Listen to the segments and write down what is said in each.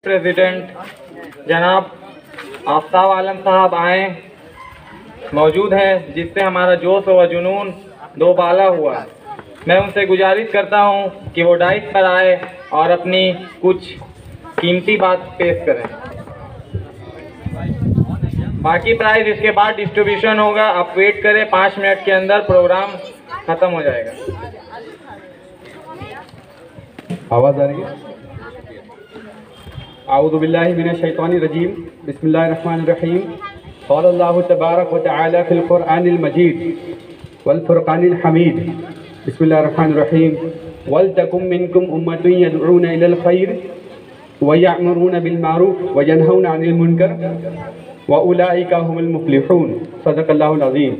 President जनाब आफ्ताब आलम साहब आए मौजूद हैं, जिससे हमारा जोश व जुनून दोबाला हुआ। मैं उनसे गुजारिश करता हूं कि वो डाइस पर आए और अपनी कुछ कीमती बात पेश करें। बाकी प्राइज इसके बाद डिस्ट्रीब्यूशन होगा। आप वेट करें, 5 मिनट के अंदर प्रोग्राम खत्म हो जाएगा। आवाज़ आ रही है? आऊज़ु बिल्लाहि मिनश शैतानिर रजीम, बिस्मिल्लाहिर रहमानिर रहीम। क़ालल्लाहु तबारक व तआला फ़िल क़ुरआनिल मजीद वल फ़ुरक़ानिल हमीद। बिस्मिल्लाहिर रहमानिर रहीम। वल तकुम मिनकुम उम्मतुन यदऊना इलल ख़ैर व यअमुरूना बिल मारूफ़ व यनहौना अनिल मुनकर व उलाइका हुमुल मुफ़्लिहून। सदक़ल्लाहुल अज़ीम।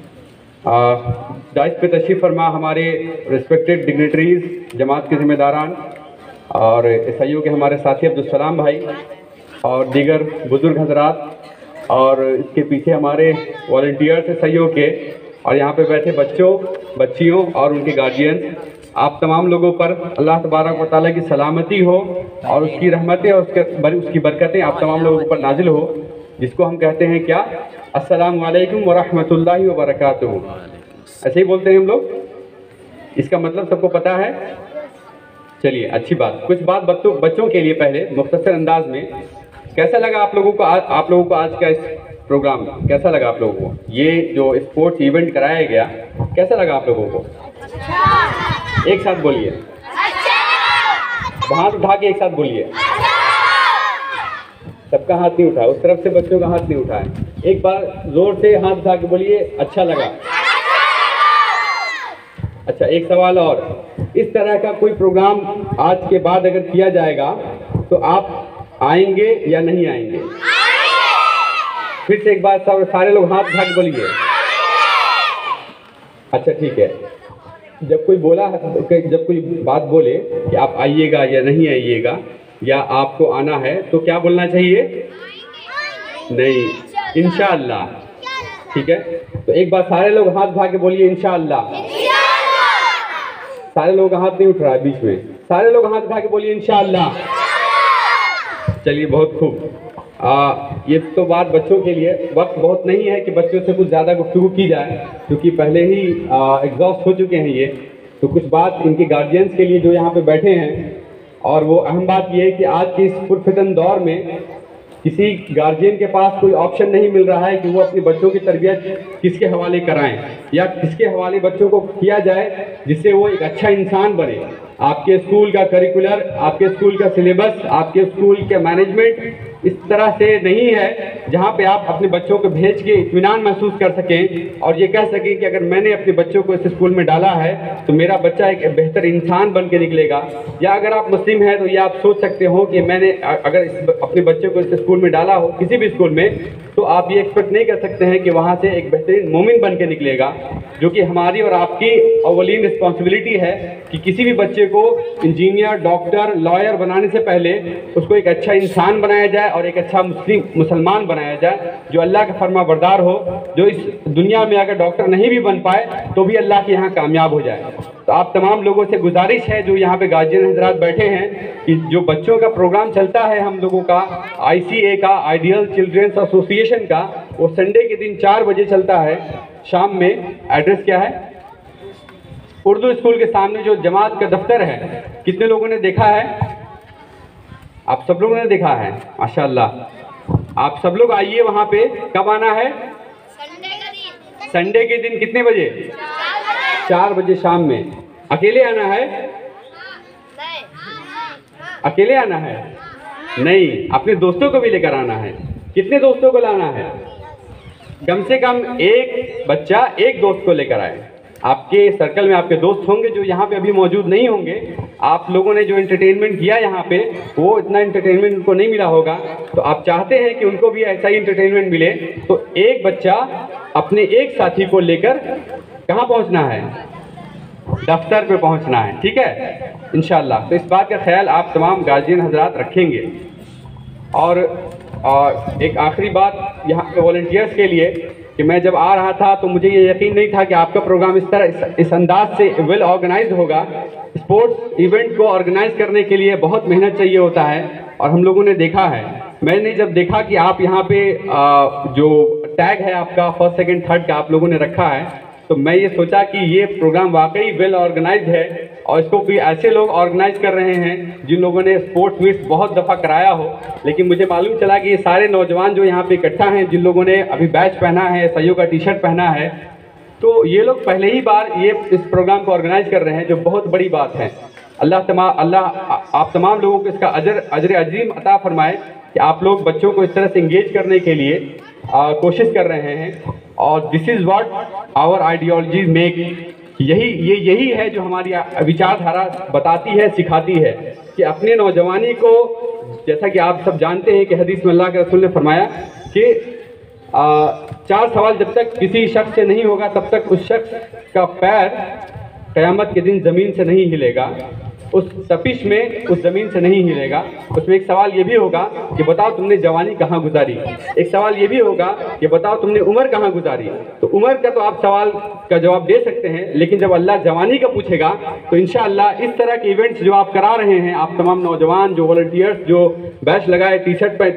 दाइस पे तशरीफ़ फरमा हमारे रिस्पेक्टेड डिग्नेटरीज़, जमात के ज़िम्मेदारान और ईसाइयों के हमारे साथी अब्दुलसलाम भाई और दीगर बुज़ुर्ग हज़रात, और इसके पीछे हमारे वॉलंटियर्स ईसाइयों के, और यहाँ पे बैठे बच्चों, बच्चियों और उनके गार्जियन, आप तमाम लोगों पर अल्लाह तबारक व तआला की सलामती हो और उसकी रहमतें और उसकी बरकतें आप तमाम लोगों पर नाजिल हो, जिसको हम कहते हैं क्या, अस्सलामु अलैकुम व रहमतुल्लाहि व बरकातुहू। ऐसे ही बोलते हैं हम लोग। इसका मतलब सबको पता है? चलिए, अच्छी बात। कुछ बात बच्चों के लिए पहले मुख्तसर अंदाज में, कैसा लगा आप लोगों को आज का इस प्रोग्राम कैसा लगा आप लोगों को? ये जो स्पोर्ट्स इवेंट कराया गया, कैसा लगा आप लोगों को? अच्छा। एक साथ बोलिए। अच्छा। हाथ उठा के एक साथ बोलिए। सबका हाथ नहीं उठा, उस तरफ से बच्चों का हाथ नहीं उठा है। एक बार जोर से हाथ उठा के बोलिए, अच्छा लगा। अच्छा, एक सवाल और, इस तरह का कोई प्रोग्राम आज के बाद अगर किया जाएगा तो आप आएंगे या नहीं आएंगे? फिर से एक बार सारे लोग हाथ उठा के बोलिए। अच्छा, ठीक है। जब कोई बात बोले कि आप आइएगा या नहीं आइएगा या आपको आना है, तो क्या बोलना चाहिए? नहीं, इंशाअल्लाह। ठीक है, तो एक बार सारे लोग हाथ उठा के बोलिए, इंशाअल्लाह। सारे लोगों का हाथ नहीं उठ रहा है बीच में, सारे लोग हाथ उठा के बोलिए, इंशाअल्लाह। चलिए, बहुत खूब। ये तो बात बच्चों के लिए। वक्त बहुत नहीं है कि बच्चों से कुछ ज़्यादा गुफ्तगू की जाए, क्योंकि पहले ही एग्जॉस्ट हो चुके हैं ये। तो कुछ बात इनके गार्जियंस के लिए जो यहाँ पे बैठे हैं, और वो अहम बात ये है कि आज के इस पुरफितन दौर में किसी गार्जियन के पास कोई ऑप्शन नहीं मिल रहा है कि वो अपने बच्चों की तरबियत किसके हवाले कराएं या किसके हवाले बच्चों को किया जाए जिससे वो एक अच्छा इंसान बने। आपके स्कूल का करिकुलर, आपके स्कूल का सिलेबस, आपके स्कूल के मैनेजमेंट इस तरह से नहीं है जहाँ पे आप अपने बच्चों को भेज के इत्मीनान महसूस कर सकें और ये कह सकें कि अगर मैंने अपने बच्चों को इस स्कूल में डाला है तो मेरा बच्चा एक बेहतर इंसान बन के निकलेगा। या अगर आप मुस्लिम हैं तो ये आप सोच सकते हो कि मैंने अगर अपने बच्चे को इस स्कूल में डाला हो, किसी भी स्कूल में, तो आप ये एक्सपेक्ट नहीं कर सकते हैं कि वहाँ से एक बेहतरीन मोमिन बन के निकलेगा, जो कि हमारी और आपकी अव्वलीन रिस्पॉन्सिबिलिटी है कि किसी भी बच्चे को इंजीनियर, डॉक्टर, लॉयर बनाने से पहले उसको एक अच्छा इंसान बनाया जाए और एक अच्छा मुसलमान बनाया जाए जो अल्लाह का फरमा बरदार हो, जो इस दुनिया में अगर डॉक्टर नहीं भी बन पाए तो भी अल्लाह के यहाँ कामयाब हो जाए। तो आप तमाम लोगों से गुजारिश है जो यहाँ पे गार्जियन हजरात बैठे हैं कि जो बच्चों का प्रोग्राम चलता है हम लोगों का, ICA का, आइडियल चिल्ड्रंस एसोसिएशन का, वो संडे के दिन 4 बजे चलता है शाम में। एड्रेस क्या है? उर्दू स्कूल के सामने जो जमात का दफ्तर है। कितने लोगों ने देखा है? आप सब लोगों ने देखा है, माशाल्लाह। आप सब लोग आइए वहाँ पे। कब आना है? संडे के दिन। कितने बजे? 4 बजे शाम में। अकेले आना है? अकेले आना है? नहीं, अपने दोस्तों को भी लेकर आना है। कितने दोस्तों को लाना है? कम से कम एक बच्चा एक दोस्त को लेकर आए। आपके सर्कल में आपके दोस्त होंगे जो यहाँ पे अभी मौजूद नहीं होंगे। आप लोगों ने जो एंटरटेनमेंट किया यहाँ पे, वो इतना एंटरटेनमेंट उनको नहीं मिला होगा, तो आप चाहते हैं कि उनको भी ऐसा ही एंटरटेनमेंट मिले। तो एक बच्चा अपने एक साथी को लेकर कहाँ पहुँचना है? दफ्तर पे पहुँचना है। ठीक है, इंशाल्लाह। तो इस बात का ख्याल आप तमाम गार्जियन हजरात रखेंगे। और एक आखिरी बात यहाँ पे वॉलंटियर्स के लिए कि मैं जब आ रहा था तो मुझे ये यकीन नहीं था कि आपका प्रोग्राम इस अंदाज से वेल ऑर्गेनाइज्ड होगा। स्पोर्ट्स इवेंट को ऑर्गेनाइज करने के लिए बहुत मेहनत चाहिए होता है। और हम लोगों ने देखा है। मैंने जब देखा कि आप यहाँ पे जो टैग है आपका फर्स्ट सेकंड थर्ड का आप लोगों ने रखा है, तो मैं ये सोचा कि ये प्रोग्राम वाकई वेल ऑर्गेनाइज्ड है और इसको कोई ऐसे लोग ऑर्गेनाइज कर रहे हैं जिन लोगों ने स्पोर्ट्स मीट्स बहुत दफ़ा कराया हो। लेकिन मुझे मालूम चला कि ये सारे नौजवान जो यहाँ पे इकट्ठा हैं, जिन लोगों ने अभी बैच पहना है, SIO का टी शर्ट पहना है, तो ये लोग पहले ही बार ये इस प्रोग्राम को ऑर्गेनाइज कर रहे हैं, जो बहुत बड़ी बात है। अल्लाह आप तमाम लोगों को इसका अजर अजीम अता फरमाए कि आप लोग बच्चों को इस तरह से इंगेज करने के लिए कोशिश कर रहे हैं। और this is what our ideology make, यही है जो हमारी विचारधारा बताती है, सिखाती है कि अपने नौजवानी को, जैसा कि आप सब जानते हैं कि हदीस में अल्लाह के रसूल ने फरमाया कि 4 सवाल जब तक किसी शख्स से नहीं होगा तब तक उस शख्स का पैर क़यामत के दिन ज़मीन से नहीं हिलेगा, उस तपिश में उस ज़मीन से नहीं हिलेगा। उसमें एक सवाल ये भी होगा कि बताओ तुमने जवानी कहाँ गुजारी, एक सवाल ये भी होगा कि बताओ तुमने उम्र कहाँ गुजारी। तो उम्र का तो आप सवाल का जवाब दे सकते हैं, लेकिन जब अल्लाह जवानी का पूछेगा तो इंशाअल्लाह इस तरह के इवेंट्स जो आप करा रहे हैं, आप तमाम नौजवान जो वॉलंटियर्स जो बैच लगाए, टी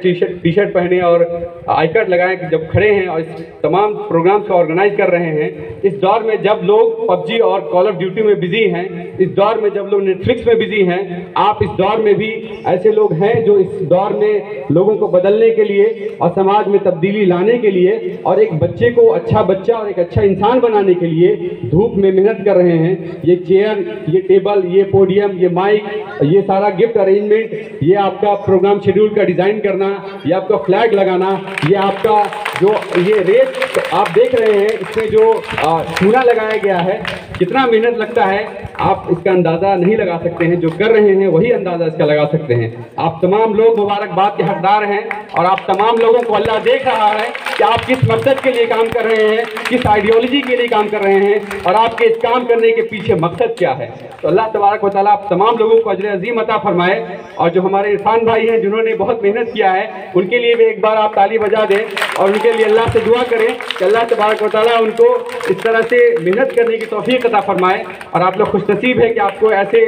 शर्ट पहने और आई कार्ड लगाए जब खड़े हैं और इस तमाम प्रोग्राम्स को ऑर्गेनाइज कर रहे हैं, इस दौर में जब लोग PUBG और कॉल ऑफ ड्यूटी में बिजी हैं, इस दौर में जब लोग नेटफ्लिक्स में बिजी हैं, आप इस दौर में भी ऐसे लोग हैं जो इस दौर में लोगों को बदलने के लिए और समाज में तब्दीली लाने के लिए और एक बच्चे को अच्छा बच्चा और एक अच्छा इंसान बनाने के लिए धूप में मेहनत कर रहे हैं। ये चेयर, ये टेबल, ये पोडियम, ये माइक, ये सारा गिफ्ट अरेंजमेंट, ये आपका प्रोग्राम शेड्यूल का डिज़ाइन करना, ये आपका फ्लैग लगाना, ये आपका जो ये रेस आप देख रहे हैं, इसमें जो चूना लगाया गया है, कितना मेहनत लगता है आप इसका अंदाज़ा नहीं लगा सकते हैं। जो कर रहे हैं वही अंदाज़ा इसका लगा सकते हैं। आप तमाम लोग मुबारकबाद के हकदार हैं और आप तमाम लोगों को अल्लाह देख रहा है कि आप किस मकसद के लिए काम कर रहे हैं, किस आइडियोलॉजी के लिए काम कर रहे हैं और आपके इस काम करने के पीछे मकसद क्या है। तो अल्लाह तबारक व तआला आप तमाम लोगों को अजर अजीम अता फरमाए। और जो हमारे इरफान भाई हैं जिन्होंने बहुत मेहनत किया है, उनके लिए भी एक बार आप ताली बजा दें और उनके लिए अल्लाह से दुआ करें कि अल्लाह तबारक व तआला उनको इस तरह से मेहनत करने की तौफीक अता फरमाए। और आप लोग खुशनसीब है कि आपको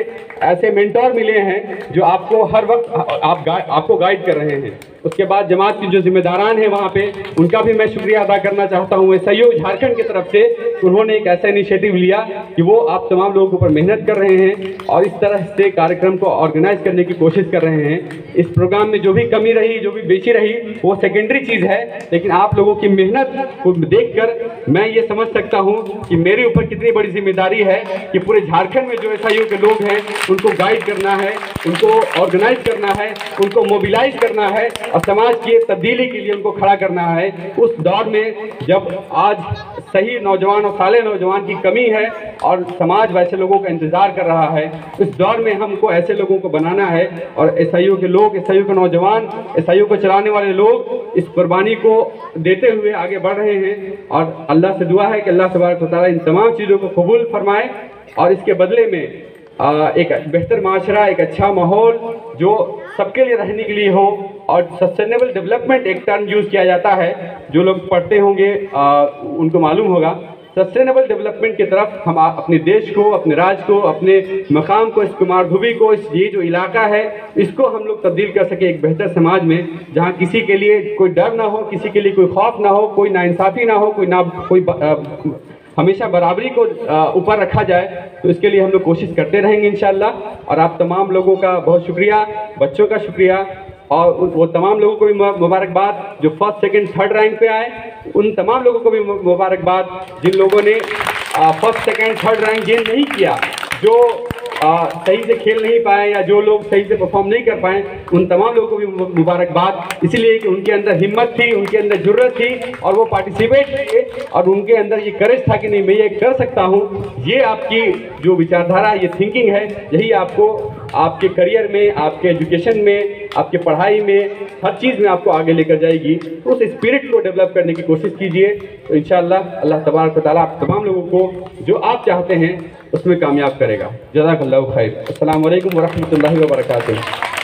ऐसे मेंटोर मिले हैं जो आपको हर वक्त आपको गाइड कर रहे हैं। उसके बाद जमात की जो जिम्मेदारान हैं वहाँ पे, उनका भी मैं शुक्रिया अदा करना चाहता हूँ। SIO झारखंड की तरफ से उन्होंने एक ऐसा इनिशिएटिव लिया कि वो आप तमाम लोगों के ऊपर मेहनत कर रहे हैं और इस तरह से कार्यक्रम को ऑर्गेनाइज करने की कोशिश कर रहे हैं। इस प्रोग्राम में जो भी कमी रही, जो भी बेची रही, वो सेकेंडरी चीज़ है, लेकिन आप लोगों की मेहनत को देखकर मैं ये समझ सकता हूँ कि मेरे ऊपर कितनी बड़ी जिम्मेदारी है कि पूरे झारखंड में जो SIO के लोग हैं उनको गाइड करना है, उनको ऑर्गेनाइज करना है, उनको मोबिलाइज करना है और समाज की तब्दीली के लिए उनको खड़ा करना है। उस दौर में जब आज सही नौजवान और साले नौजवान की कमी है और समाज वैसे लोगों का इंतज़ार कर रहा है, इस दौर में हमको ऐसे लोगों को बनाना है। और SIO के लोग, SIO के नौजवान, SIO को चलाने वाले लोग इस कुर्बानी को देते हुए आगे बढ़ रहे हैं। और अल्लाह से दुआ है कि अल्लाह तबारक व तआला इन तमाम चीज़ों को कबूल फरमाए और इसके बदले में एक बेहतर माशरा, एक अच्छा माहौल जो सबके लिए रहने के लिए हो। और सस्टेनेबल डेवलपमेंट एक टर्म यूज़ किया जाता है, जो लोग पढ़ते होंगे उनको मालूम होगा। सस्टेनेबल डेवलपमेंट की तरफ हम अपने देश को, अपने राज्य को, अपने मकाम को, इस कुमारधुबी को, ये जो इलाका है, इसको हम लोग तब्दील कर सके एक बेहतर समाज में, जहाँ किसी के लिए कोई डर ना हो, किसी के लिए कोई खौफ ना हो, कोई नाइंसाफ़ी ना हो, कोई हमेशा बराबरी को ऊपर रखा जाए। तो इसके लिए हम लोग कोशिश करते रहेंगे इंशाअल्लाह। और आप तमाम लोगों का बहुत शुक्रिया, बच्चों का शुक्रिया और वो तमाम लोगों को भी मुबारकबाद जो फर्स्ट सेकंड थर्ड रैंक पे आए, उन तमाम लोगों को भी मुबारकबाद जिन लोगों ने first second third rank gain नहीं किया, जो सही से खेल नहीं पाए या जो लोग सही से परफॉर्म नहीं कर पाए, उन तमाम लोगों को भी मुबारकबाद, इसलिए कि उनके अंदर हिम्मत थी, उनके अंदर जुर्रत थी और वो पार्टिसिपेट किए और उनके अंदर ये करेज था कि नहीं मैं ये कर सकता हूँ। ये आपकी जो विचारधारा, ये थिंकिंग है, यही आपको आपके करियर में, आपके एजुकेशन में, आपके पढ़ाई में, हर चीज़ में आपको आगे लेकर जाएगी। तो उस स्पिरिट को डेवलप करने की कोशिश कीजिए, तो इंशाअल्लाह अल्लाह तबारक व तआला आप तमाम लोगों को जो आप चाहते हैं उसमें कामयाब करेगा। जज़ाकल्लाहु खैर। अस्सलामु अलैकुम व रहमतुल्लाहि व बरकातुहू।